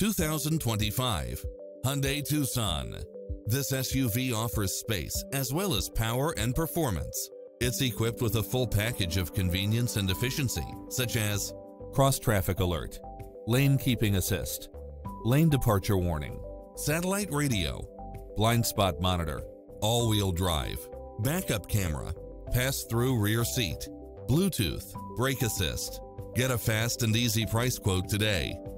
2025 Hyundai Tucson. This SUV offers space as well as power and performance. It's equipped with a full package of convenience and efficiency, such as cross-traffic alert, lane keeping assist, lane departure warning, satellite radio, blind spot monitor, all-wheel drive, backup camera, pass-through rear seat, Bluetooth, brake assist. Get a fast and easy price quote today.